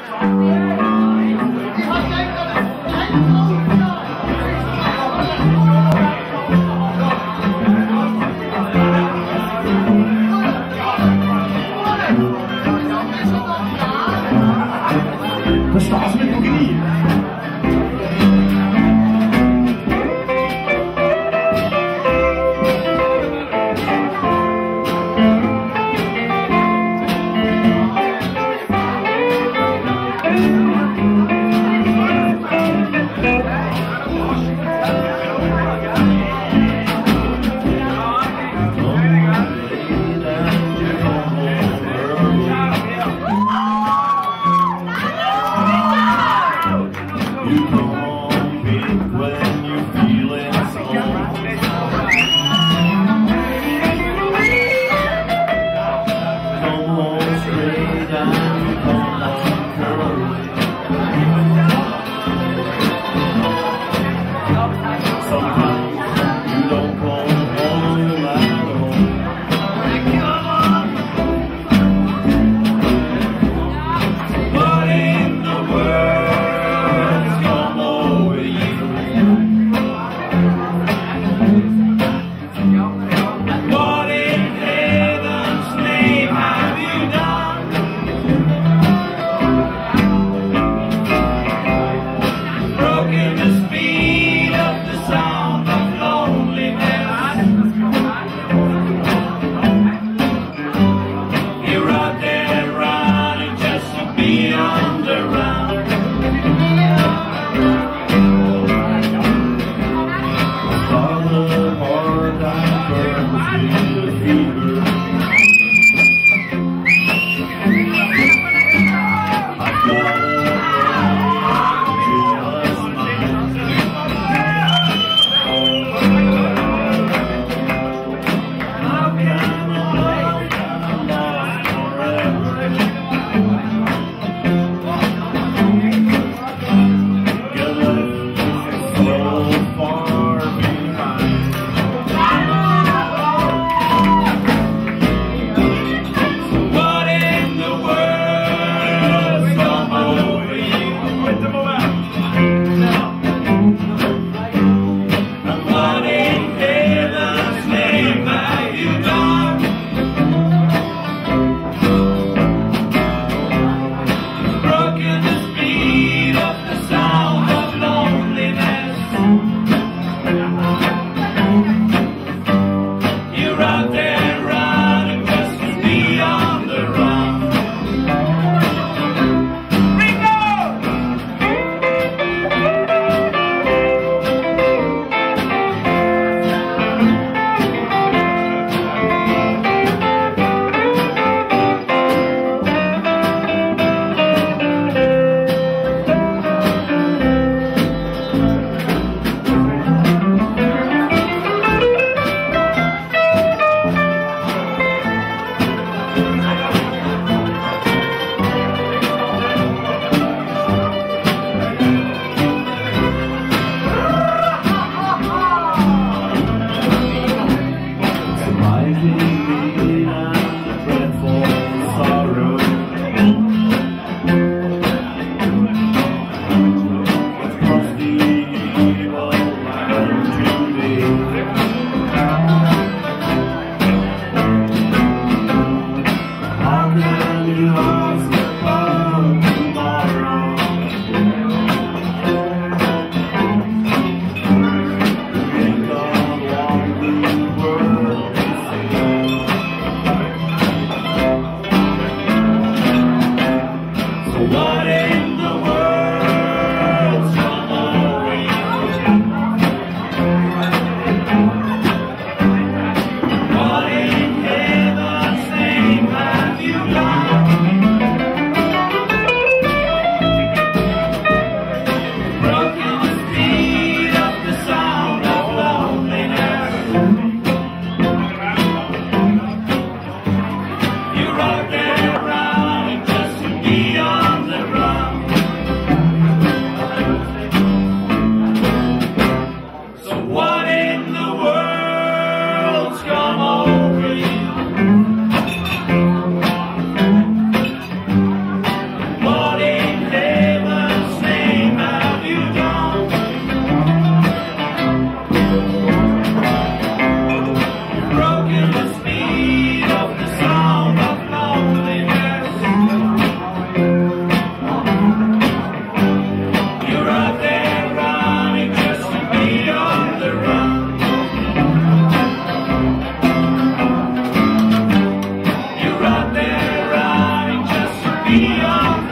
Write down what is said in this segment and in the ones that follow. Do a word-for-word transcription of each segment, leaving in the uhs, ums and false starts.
Das Spaß mit Boogie. You're out there running just to be on the run.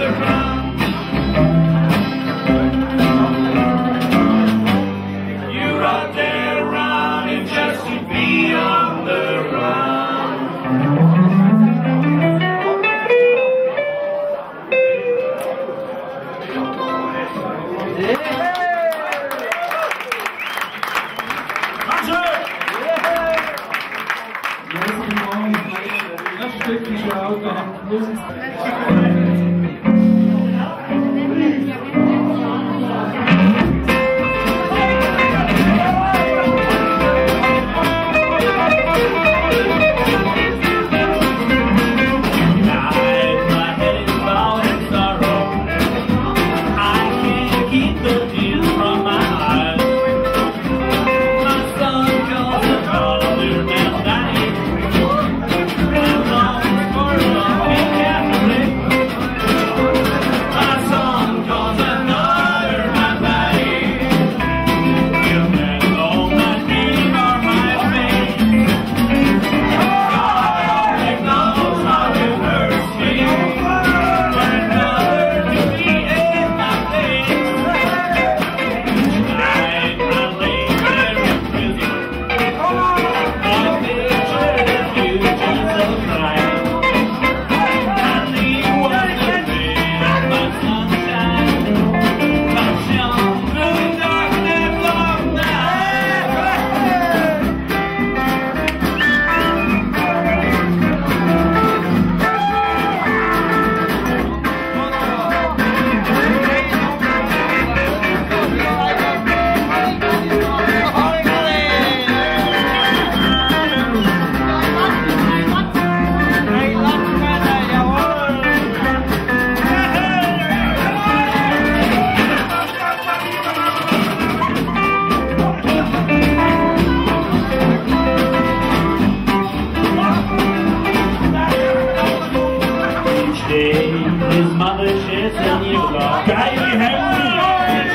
His mother sheds a new law. Geile Hände!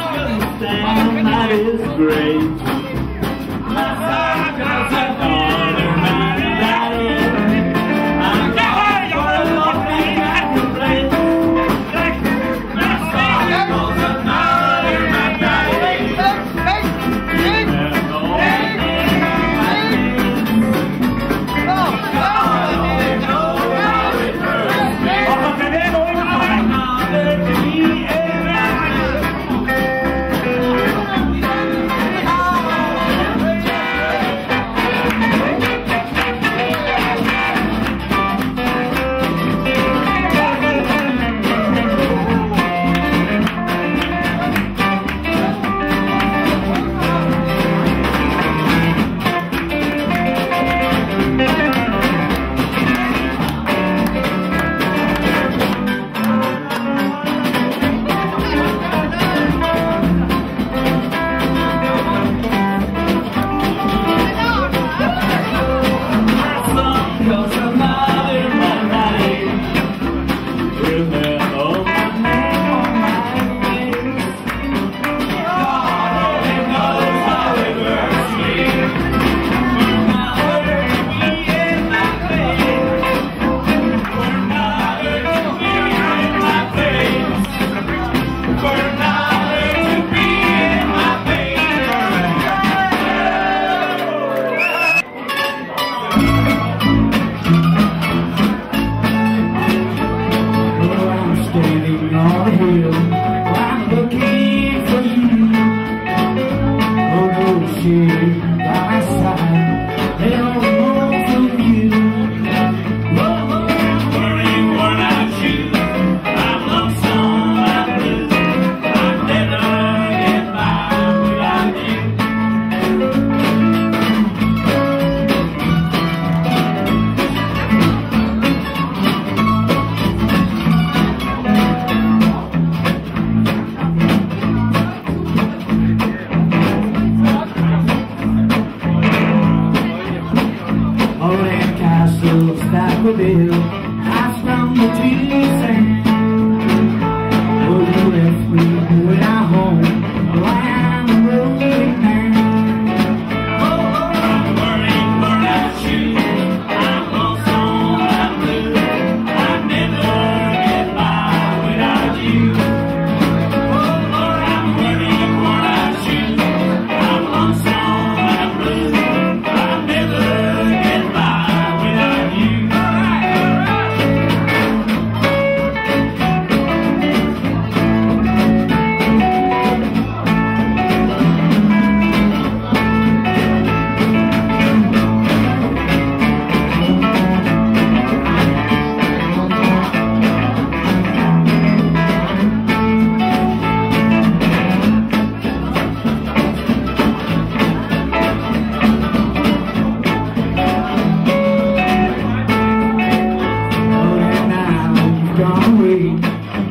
That is great. My son does another man daddy. I'm going for a lovely man to play. My son goes another man daddy. And all the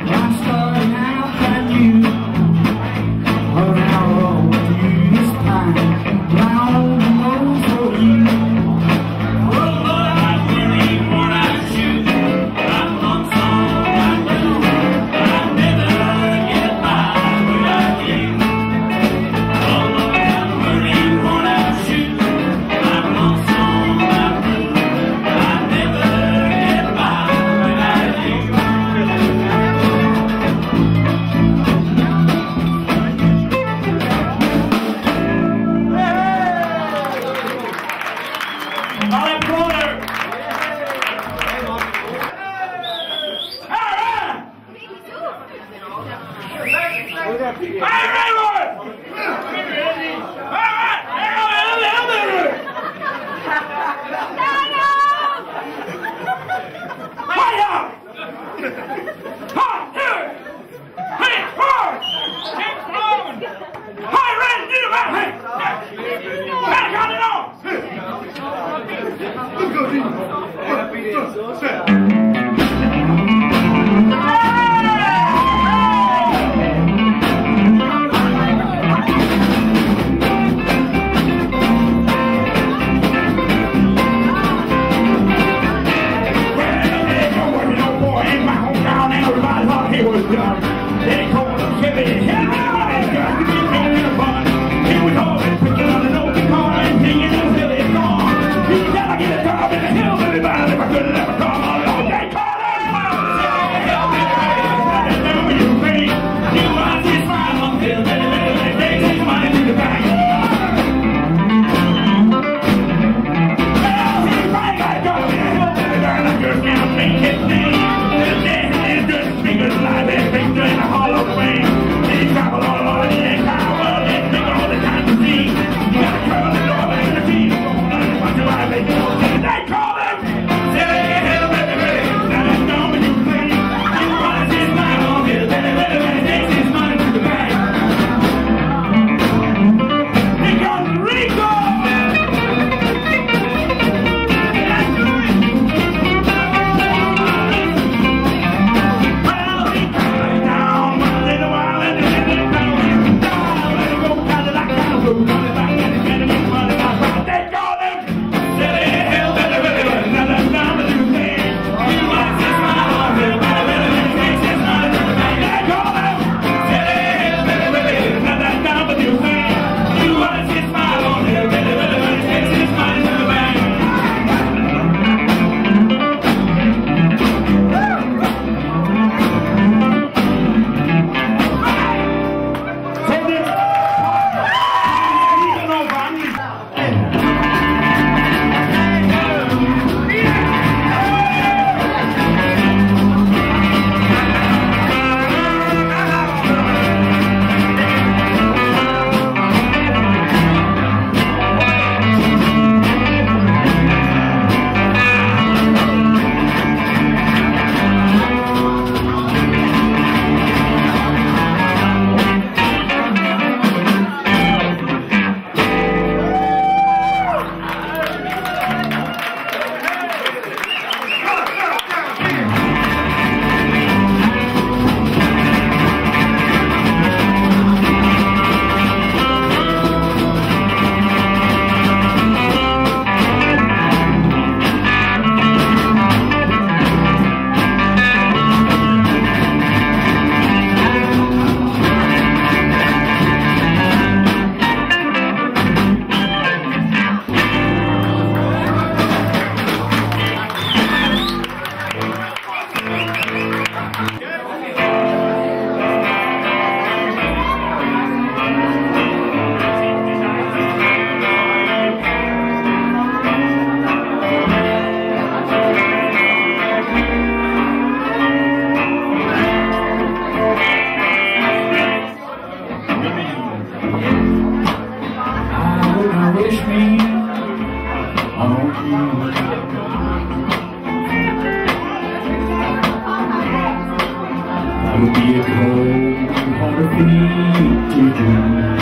would be a cold, hard thing to do.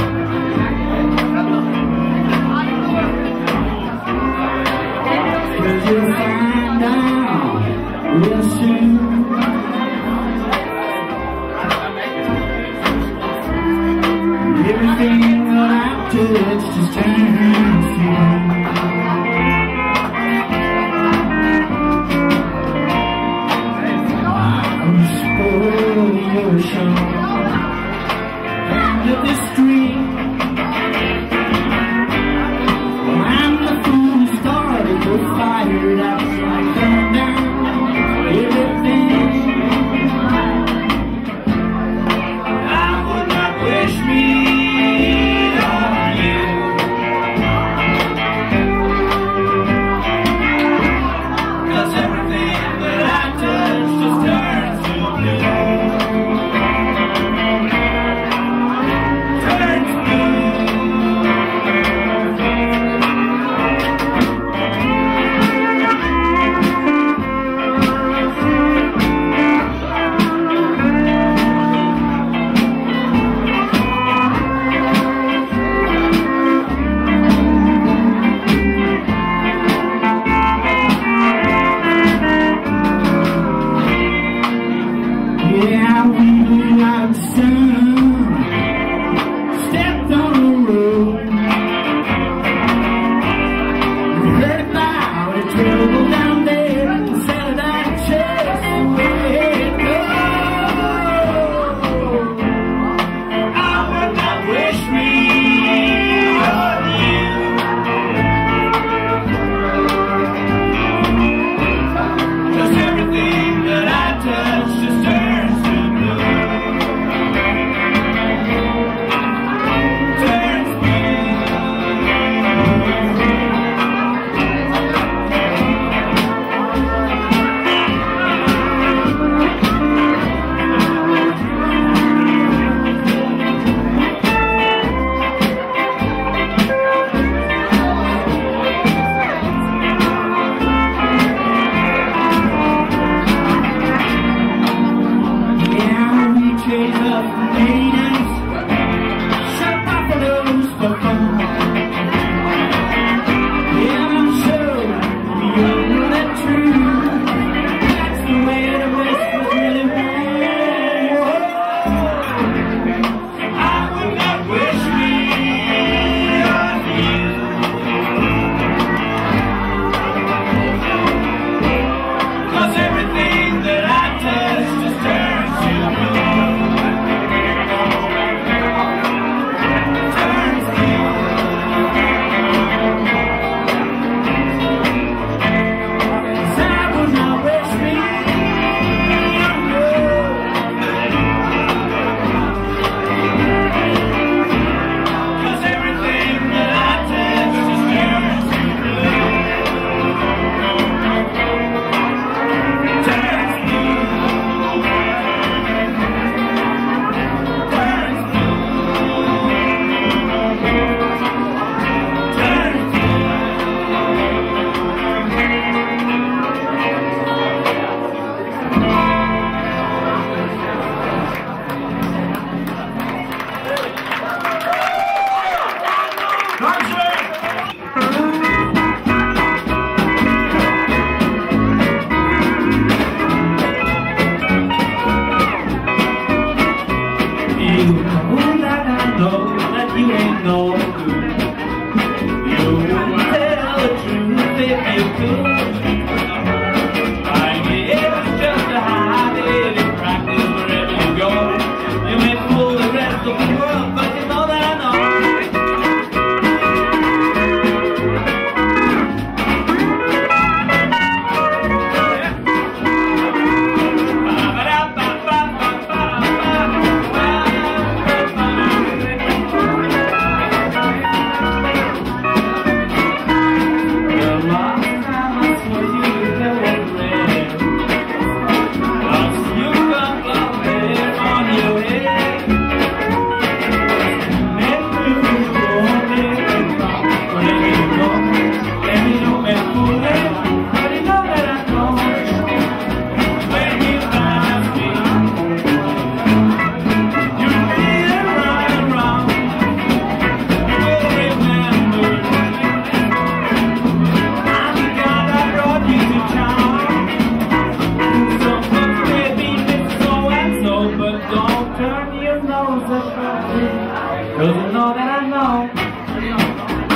But you'll find out real soon just turns to I'm spoil your show end of the street. Well, I'm the fool who started the fire that burned down everything. I would not wish me on you, 'cause everything that I touch just turns to blue. Turns blue. Yeah, we blew out the sun, stepped on the road. We heard about a trouble down there, and said I'd chase away it goes. I would not wish me on you, 'cause everything that I touch just turns to blue. Turns blue. Yeah, we chase up natives, shot buffaloes for fun. Yeah, I'm sure we all know that true. That's the way the West was really born. I would not wish me on you, 'cause everything that I touch just turns to blue. Turns blue. 'Cause I would not wish me on you, 'cause everything that I touch just turns to blue. Turns blue. Turns blue. Turns blue. You know that I know that you ain't no good. You wouldn't tell the truth if you could. I guess it's just a habit in practice wherever you go. You may fool the rest of the world, but you know that I know. The last time I saw you, there was red. Lost you got black hair on your head. Let me go, let me go, let me go, let me know me fool it. But you know that I know when you find me, you feel right around. You will remember. I'm glad I brought you to town. Some folks may be so and so, but don't turn your nose at me, 'cause you know that I know.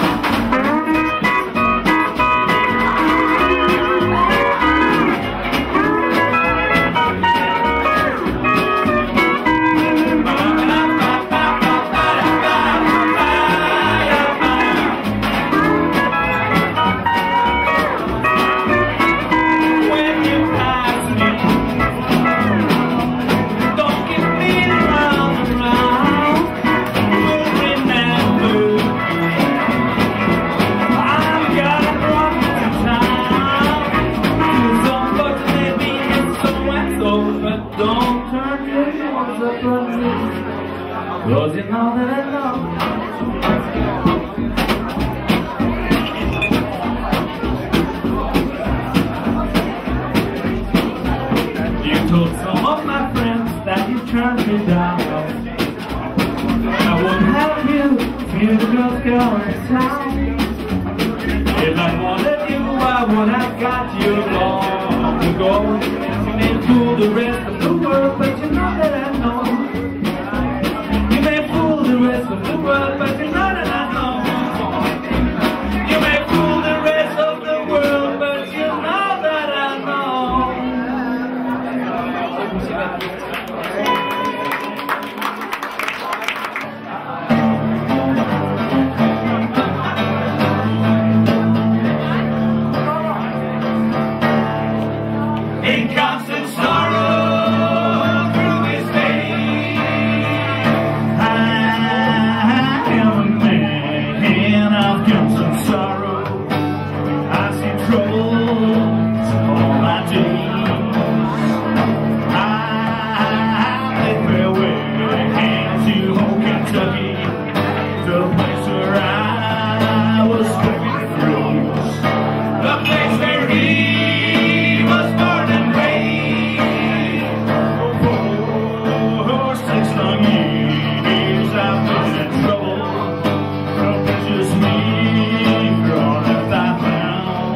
up on me, 'cause you know that I know. You told some of my friends that you turned me down. I wouldn't have you, you just go in town. If I wanted you, I would have got you long ago. You may fool the rest of the world, but you know that I know. You may fool the rest of the world, but you know that I know. You may fool the rest of the world, but you know that I know. In constant sorrow through his days, I am a man of constant sorrow. I've seen troubles all my days. I bid farewell to home Kentucky, the place where I was living through, the place where he was born and raised. For six long years I've been in trouble, from precious me on earth I found.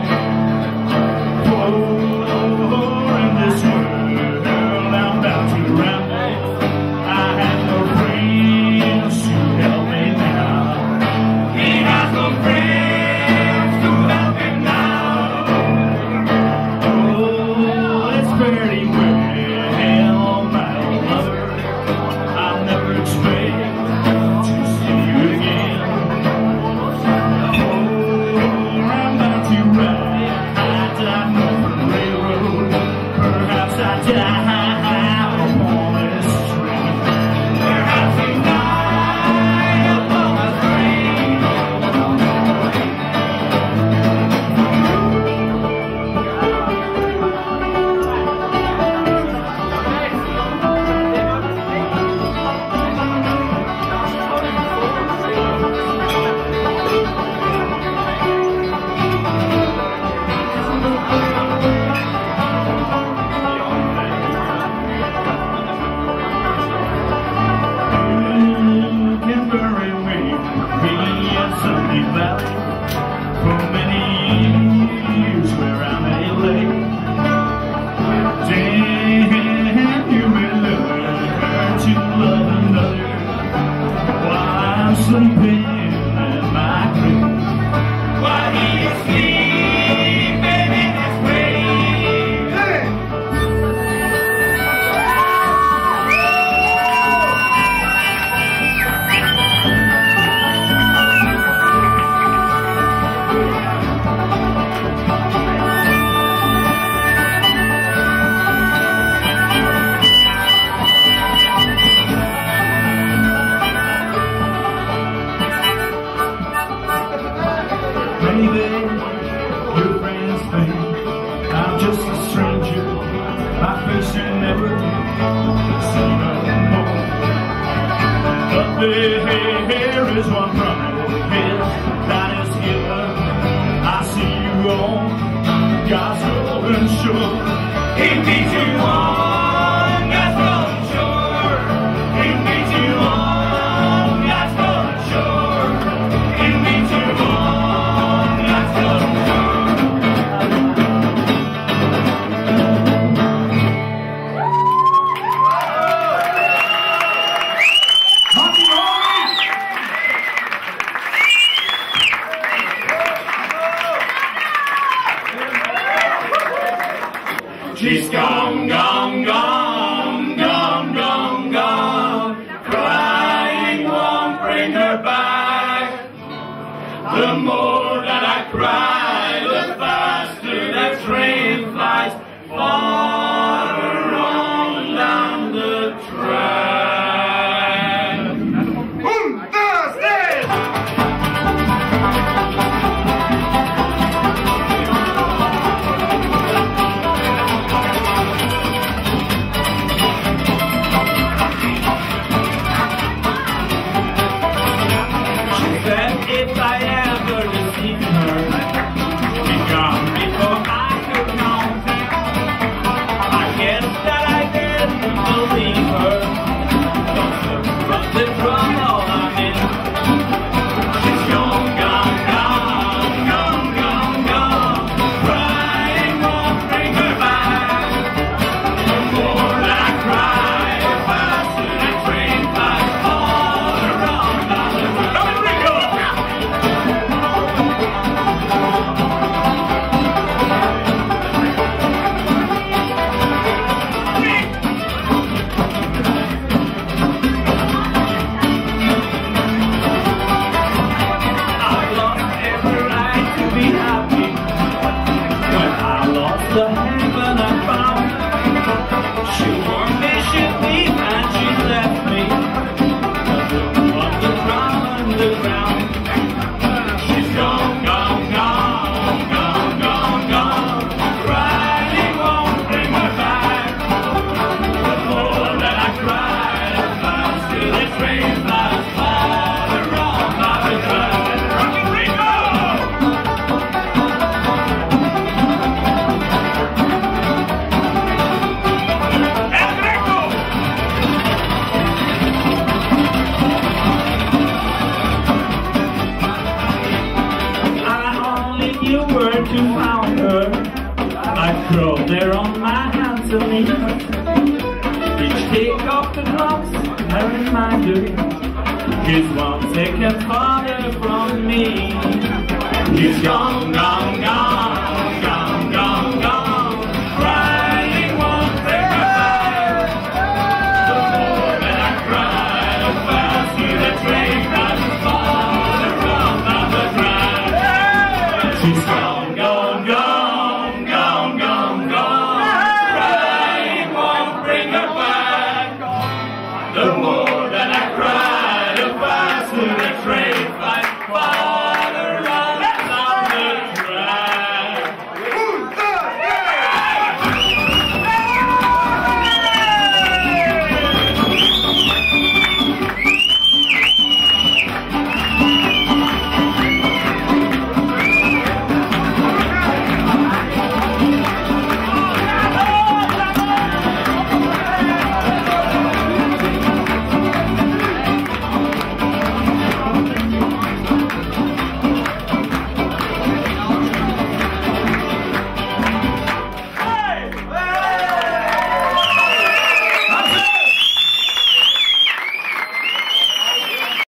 For in this world I'm bound to ramble, I have no friends to help me now. He has no friends to help him now. Oh, it's very well, my old mother. I'll never expect to see you again. Oh, I'm bound to ride, I die from the railroad. Perhaps I die upon this train. Perhaps I die upon the train. You can bury me in Sunny Valley for many years where I may lay. Then you may learn to love another while I'm sleeping in my grave. While he is sleeping in his grave. Maybe your friends think I'm just a stranger, my face you never see no more. But there is one promise that is given. I see you on God's golden shore. He meets you on God's golden shore. He meets you on God's golden shore. He meets you on God's golden shore. She's gone. beneath. Each tick of the clock's a reminder. He's one second farther from me. He's gone, gone, gone, gone, gone, gone. Crying won't take me back. The more that I cry, the faster the train passes farther from the track. She's gone, gone, gone, gone, gone, gone. Crying won't bring her back. The more